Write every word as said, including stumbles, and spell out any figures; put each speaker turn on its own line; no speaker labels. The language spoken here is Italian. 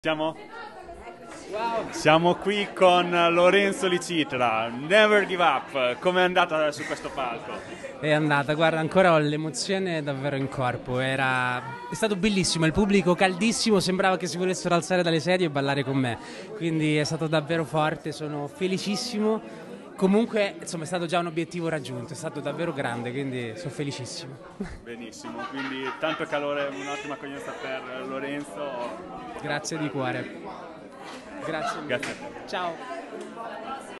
Siamo? Wow. Siamo qui con Lorenzo Licitra, Never Give Up. Com'è andata su questo palco?
È andata, guarda, ancora ho l'emozione davvero in corpo. Era... È stato bellissimo, il pubblico caldissimo, sembrava che si volessero alzare dalle sedie e ballare con me. Quindi è stato davvero forte, sono felicissimo. Comunque, insomma, è stato già un obiettivo raggiunto, è stato davvero grande, quindi sono felicissimo.
Benissimo, quindi tanto calore, un'ottima accoglienza per Lorenzo.
Grazie di cuore. Grazie mille.
Grazie.
Ciao.